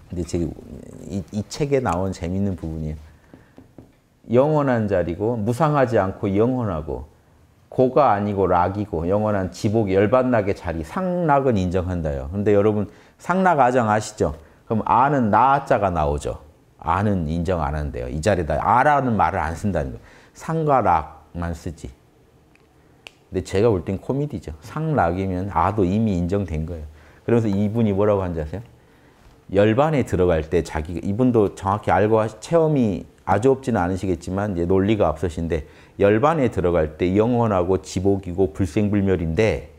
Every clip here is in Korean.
근데 지금 이 책에 나온 재밌는 부분이에요. 영원한 자리고 무상하지 않고 영원하고 고가 아니고 락이고 영원한 지복 열반락의 자리 상락은 인정한다요. 근데 여러분 상락 아정 아시죠? 그럼 아는 나자가 나오죠. 아는 인정 안 한대요. 이 자리에다 아라는 말을 안 쓴다는 거예요. 상과 락만 쓰지. 근데 제가 볼 땐 코미디죠. 상락이면 아도 이미 인정된 거예요. 그래서 이분이 뭐라고 한지 아세요? 열반에 들어갈 때 자기가 이분도 정확히 알고 체험이 아주 없지는 않으시겠지만 이제 논리가 앞서신데 열반에 들어갈 때 영원하고 지복이고 불생불멸인데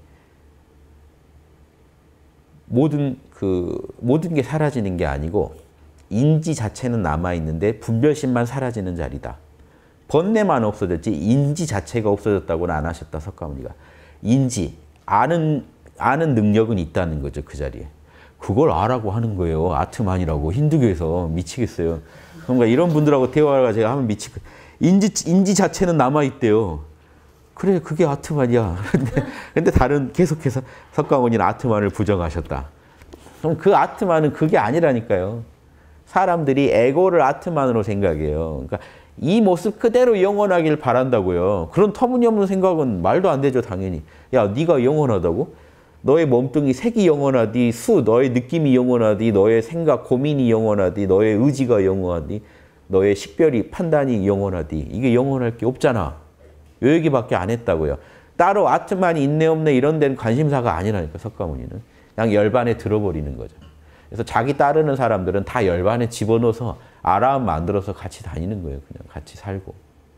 모든 게 사라지는 게 아니고 인지 자체는 남아 있는데 분별심만 사라지는 자리다. 번뇌만 없어졌지 인지 자체가 없어졌다고는 안 하셨다. 석가모니가 인지 아는 능력은 있다는 거죠. 그 자리에. 그걸 아라고 하는 거예요. 아트만이라고. 힌두교에서 미치겠어요. 그러니까 이런 분들하고 대화가 제가 하면 인지 자체는 남아있대요. 그래, 그게 아트만이야. 근데 계속해서 석가모니는 아트만을 부정하셨다. 그럼 그 아트만은 그게 아니라니까요. 사람들이 에고를 아트만으로 생각해요. 그러니까 이 모습 그대로 영원하길 바란다고요. 그런 터무니없는 생각은 말도 안 되죠, 당연히. 야, 네가 영원하다고? 너의 몸뚱이 색이 영원하디, 너의 느낌이 영원하디, 너의 생각, 고민이 영원하디, 너의 의지가 영원하디, 너의 식별이, 판단이 영원하디. 이게 영원할 게 없잖아. 요 얘기밖에 안 했다고요. 따로 아트만이 있네 없네 이런 데는 관심사가 아니라니까, 석가모니는. 그냥 열반에 들어버리는 거죠. 그래서 자기 따르는 사람들은 다 열반에 집어넣어서 아라함 만들어서 같이 다니는 거예요. 그냥 같이 살고.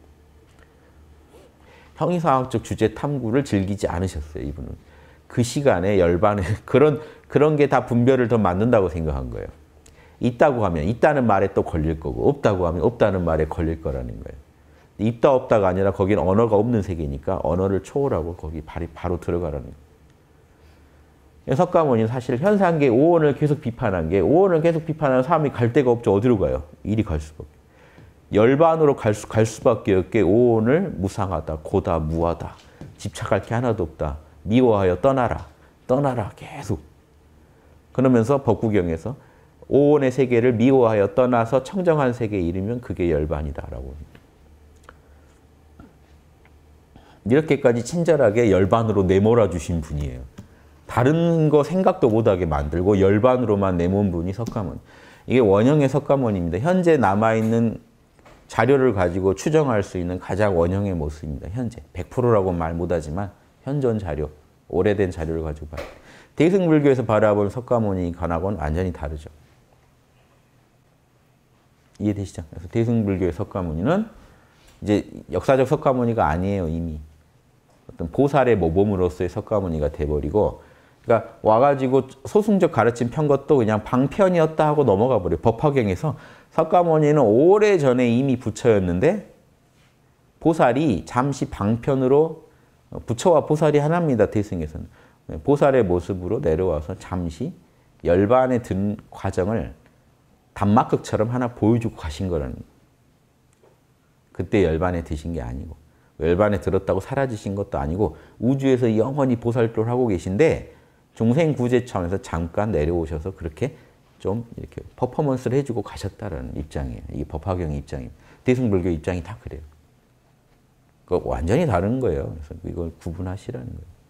형이상학적 주제 탐구를 즐기지 않으셨어요, 이분은. 그 시간에 열반에 그런 게 다 분별을 더 맞는다고 생각한 거예요. 있다고 하면 있다는 말에 또 걸릴 거고 없다고 하면 없다는 말에 걸릴 거라는 거예요. 있다 없다가 아니라 거긴 언어가 없는 세계니까 언어를 초월하고 거기 바로 들어가라는 거예요. 석가모니는 사실 현상계 오원을 계속 비판한 게 오원을 계속 비판하는 사람이 갈 데가 없죠. 어디로 가요? 이리 갈 수밖에. 열반으로 갈 수밖에 없게 오원을 무상하다, 고다, 무하다. 집착할 게 하나도 없다. 미워하여 떠나라. 떠나라. 계속. 그러면서 법구경에서 오원의 세계를 미워하여 떠나서 청정한 세계에 이르면 그게 열반이다라고. 이렇게까지 친절하게 열반으로 내몰아 주신 분이에요. 다른 거 생각도 못하게 만들고 열반으로만 내몬 분이 석가모니. 이게 원형의 석가모니입니다. 현재 남아있는 자료를 가지고 추정할 수 있는 가장 원형의 모습입니다. 현재. 100%라고 말 못하지만 현존 자료, 오래된 자료를 가지고 봐요. 대승불교에서 바라본 석가모니 관하고는 완전히 다르죠. 이해되시죠? 그래서 대승불교의 석가모니는 이제 역사적 석가모니가 아니에요, 이미. 어떤 보살의 모범으로서의 석가모니가 돼버리고, 그러니까 와가지고 소승적 가르침 편 것도 그냥 방편이었다 하고 넘어가 버려요. 법화경에서 석가모니는 오래전에 이미 부처였는데 보살이 잠시 방편으로 부처와 보살이 하나입니다. 대승에서는. 보살의 모습으로 내려와서 잠시 열반에 든 과정을 단막극처럼 하나 보여주고 가신 거라는 거예요. 그때 열반에 드신 게 아니고 열반에 들었다고 사라지신 것도 아니고 우주에서 영원히 보살도를 하고 계신데 중생구제 차원에서 잠깐 내려오셔서 그렇게 좀 이렇게 퍼포먼스를 해주고 가셨다는 입장이에요. 이게 법화경의 입장입니다. 대승불교 입장이 다 그래요. 완전히 다른 거예요. 그래서 이걸 구분하시라는 거예요.